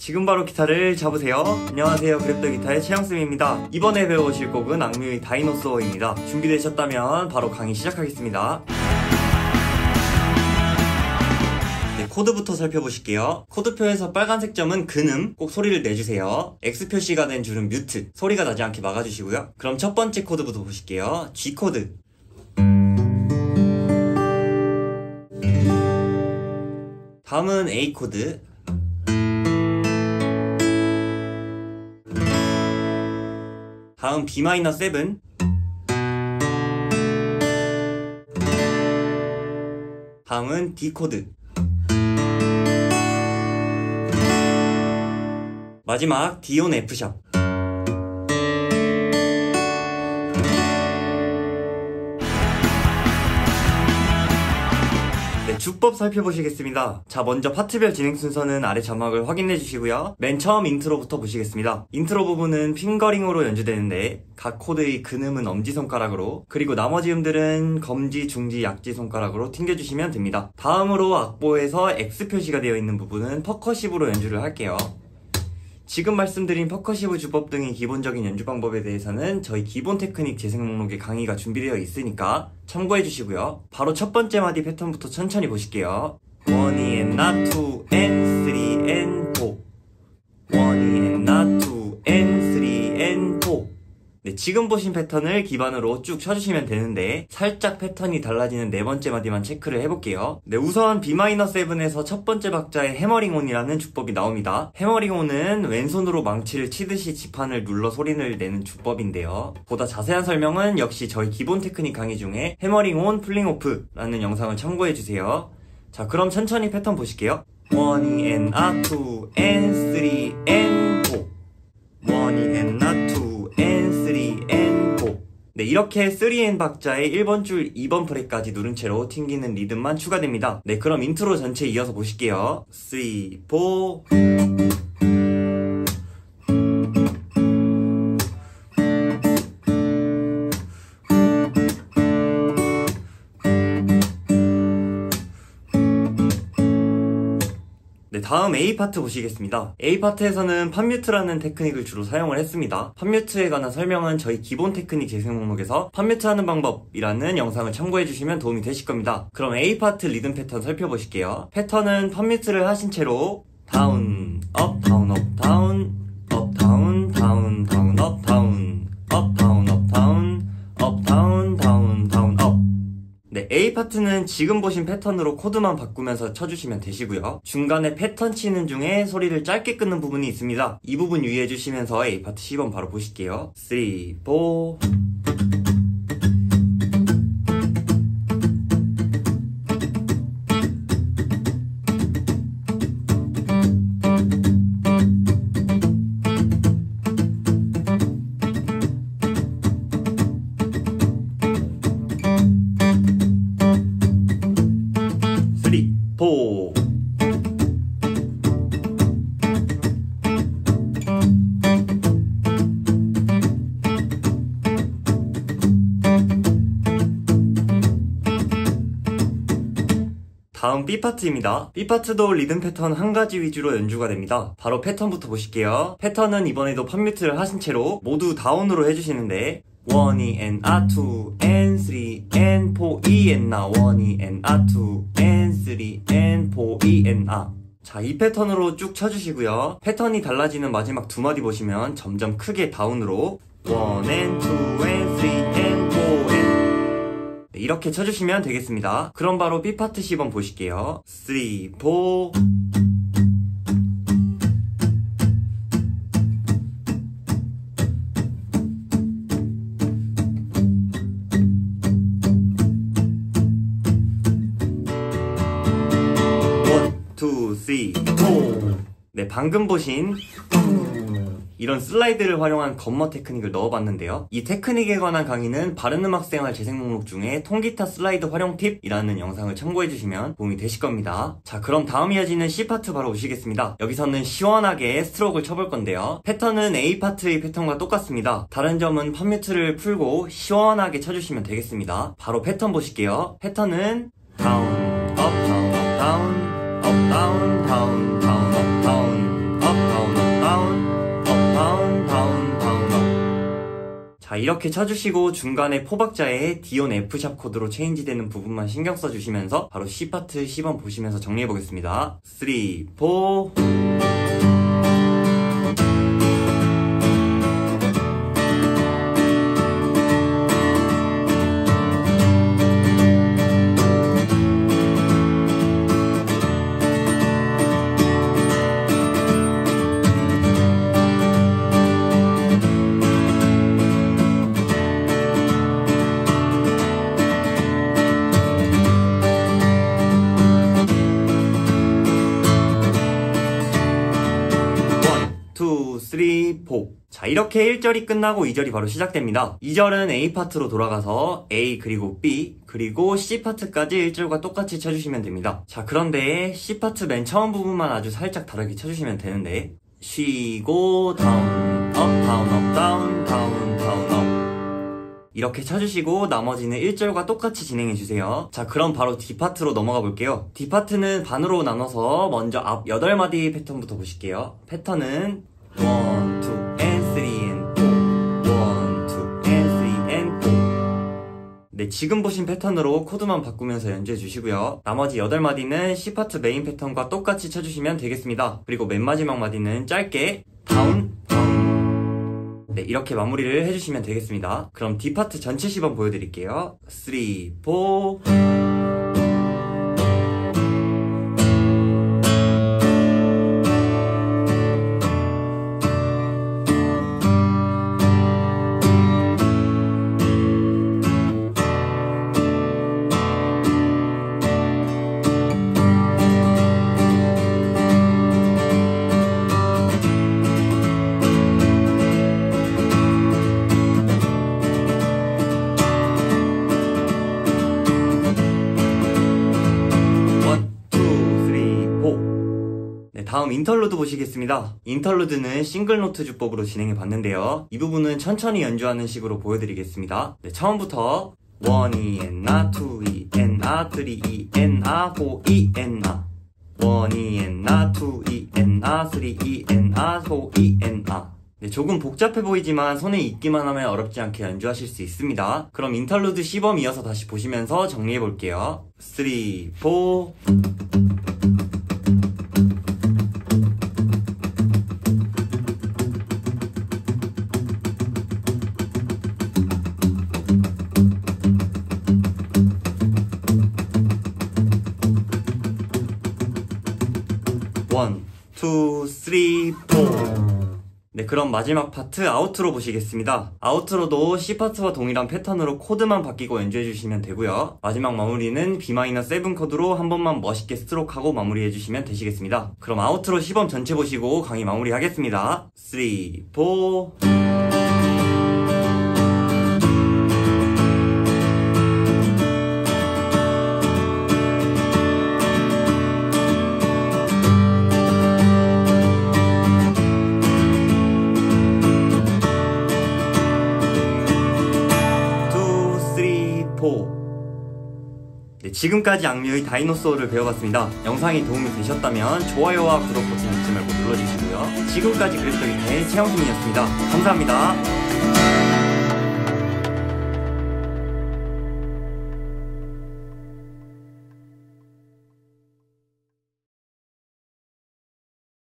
지금 바로 기타를 잡으세요. 안녕하세요, 그랩더 기타의 최영쌤입니다. 이번에 배워보실 곡은 악뮤의 다이노소어입니다. 준비되셨다면 바로 강의 시작하겠습니다. 네, 코드부터 살펴보실게요. 코드표에서 빨간색 점은 근음, 꼭 소리를 내주세요. X 표시가 된 줄은 뮤트, 소리가 나지 않게 막아주시고요. 그럼 첫 번째 코드부터 보실게요. G 코드. 다음은 A 코드. 다음 B-7. 다음은 D 코드. 마지막 D온 F샵. 네, 주법 살펴보시겠습니다. 자, 먼저 파트별 진행 순서는 아래 자막을 확인해 주시고요. 맨 처음 인트로부터 보시겠습니다. 인트로 부분은 핑거링으로 연주되는데 각 코드의 근음은 엄지손가락으로, 그리고 나머지 음들은 검지, 중지, 약지 손가락으로 튕겨주시면 됩니다. 다음으로 악보에서 X 표시가 되어 있는 부분은 퍼커시브로 연주를 할게요. 지금 말씀드린 퍼커시브 주법 등의 기본적인 연주 방법에 대해서는 저희 기본 테크닉 재생 목록에 강의가 준비되어 있으니까 참고해 주시고요. 바로 첫 번째 마디 패턴부터 천천히 보실게요. 1E and not 2 and 3 and 4. 1E and not 2 and 3 and 4. 네, 지금 보신 패턴을 기반으로 쭉 쳐주시면 되는데 살짝 패턴이 달라지는 네 번째 마디만 체크를 해볼게요. 네, 우선 B-7에서 첫 번째 박자에 해머링 온이라는 주법이 나옵니다. 해머링 온은 왼손으로 망치를 치듯이 지판을 눌러 소리를 내는 주법인데요. 보다 자세한 설명은 역시 저희 기본 테크닉 강의 중에 해머링 온, 풀링 오프라는 영상을 참고해주세요. 자, 그럼 천천히 패턴 보실게요. 1E and not 2 and 3 and 4. 1E and not 2 and 3 and 4. 네, 이렇게 3N 박자의 1번 줄 2번 프렛까지 누른 채로 튕기는 리듬만 추가됩니다. 네, 그럼 인트로 전체 이어서 보실게요. 3, 4. 네, 다음 A 파트 보시겠습니다. A 파트에서는 팝뮤트라는 테크닉을 주로 사용을 했습니다. 팝뮤트에 관한 설명은 저희 기본 테크닉 재생 목록에서 팝뮤트 하는 방법이라는 영상을 참고해주시면 도움이 되실 겁니다. 그럼 A 파트 리듬 패턴 살펴보실게요. 패턴은 팝뮤트를 하신 채로 다운, 업, 다운, 업, 다운, 업, 다운, 다운, 다운, 업, 다운, 업, 다운, 업, 다운, 업, 다운, 다운, 다운, 업. 네, A 파트는 지금 보신 패턴으로 코드만 바꾸면서 쳐주시면 되시고요. 중간에 패턴 치는 중에 소리를 짧게 끊는 부분이 있습니다. 이 부분 유의해 주시면서 A 파트 시범 바로 보실게요. 3, 4. 다음 B파트입니다. B파트도 리듬 패턴 한 가지 위주로 연주가 됩니다. 바로 패턴부터 보실게요. 패턴은 이번에도 팝뮤트를 하신 채로 모두 다운으로 해주시는데 1E and not 2 and 3 and 4E and not 1E and not 2 and 3 and 4E and not. 자, 이 패턴으로 쭉 쳐주시고요. 패턴이 달라지는 마지막 두 마디 보시면 점점 크게 다운으로 1 and 2 and 3 and 4 and. 네, 이렇게 쳐주시면 되겠습니다. 그럼 바로 B파트 시범 보실게요. 3, 4. 네, 방금 보신 이런 슬라이드를 활용한 건머 테크닉을 넣어봤는데요. 이 테크닉에 관한 강의는 바른음악생활 재생 목록 중에 통기타 슬라이드 활용 팁이라는 영상을 참고해주시면 도움이 되실 겁니다. 자, 그럼 다음 이어지는 C파트 바로 오시겠습니다. 여기서는 시원하게 스트로크를 쳐볼 건데요. 패턴은 A파트의 패턴과 똑같습니다. 다른 점은 팝뮤트를 풀고 시원하게 쳐주시면 되겠습니다. 바로 패턴 보실게요. 패턴은 다운, 업, 다운, 업, 다운, 업, 다운, 다운, 다운, 업, 다운, 업, 다운. 자, 이렇게 쳐주시고 중간에 포박자에 디온 F샵 코드로 체인지되는 부분만 신경 써주시면서 바로 C파트 10번 보시면서 정리해보겠습니다. 3, 4 2, 3, 4. 자, 이렇게 1절이 끝나고 2절이 바로 시작됩니다. 2절은 A 파트로 돌아가서 A 그리고 B 그리고 C 파트까지 1절과 똑같이 쳐주시면 됩니다. 자, 그런데 C 파트 맨 처음 부분만 아주 살짝 다르게 쳐주시면 되는데 쉬고 다운 업 다운 업 다운 다운 다운 업 이렇게 쳐주시고 나머지는 1절과 똑같이 진행해주세요. 자, 그럼 바로 D파트로 넘어가 볼게요. D파트는 반으로 나눠서 먼저 앞 8마디 패턴부터 보실게요. 패턴은 1, 2, and 3, and 4 1, 2, and 3, and 4 네, 지금 보신 패턴으로 코드만 바꾸면서 연주해주시고요. 나머지 8마디는 C파트 메인 패턴과 똑같이 쳐주시면 되겠습니다. 그리고 맨 마지막 마디는 짧게 다운, 다운 네, 이렇게 마무리를 해주시면 되겠습니다. 그럼 D파트 전체 시범 보여드릴게요. 3, 4 다음 인터루드 보시겠습니다. 인터루드는 싱글노트 주법으로 진행해 봤는데요. 이 부분은 천천히 연주하는 식으로 보여드리겠습니다. 네, 처음부터 1E and A, 2E and A, 3E and A, 4E and A 1E and A, 2E and A, 3E and A, 4E and A 네, 조금 복잡해 보이지만 손에 익기만 하면 어렵지 않게 연주하실 수 있습니다. 그럼 인터루드 시범 이어서 다시 보시면서 정리해 볼게요. 3, 4 1, 2, 3, 4 네, 그럼 마지막 파트 아우트로 보시겠습니다. 아우트로도 C파트와 동일한 패턴으로 코드만 바뀌고 연주해주시면 되고요. 마지막 마무리는 B-7 코드로 한 번만 멋있게 스트로크하고 마무리해주시면 되시겠습니다. 그럼 아우트로 시범 전체 보시고 강의 마무리하겠습니다. 3, 4 네, 지금까지 악뮤의 다이노소어를 배워봤습니다. 영상이 도움이 되셨다면 좋아요와 구독 버튼 잊지 말고 눌러주시고요. 지금까지 그래프터기타의 최영준이었습니다. 감사합니다.